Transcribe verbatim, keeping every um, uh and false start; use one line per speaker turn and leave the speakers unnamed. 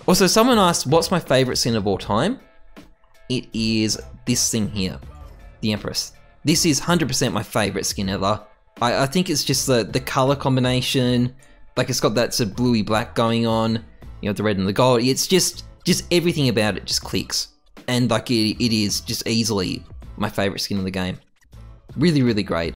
Also, someone asked, what's my favorite skin of all time? It is this thing here, the Empress. This is one hundred percent my favorite skin ever. I, I think it's just the, the color combination, like it's got that sort of bluey black going on, you know, the red and the gold. It's just, just everything about it just clicks. And like it, it is just easily my favorite skin in the game. Really, really great.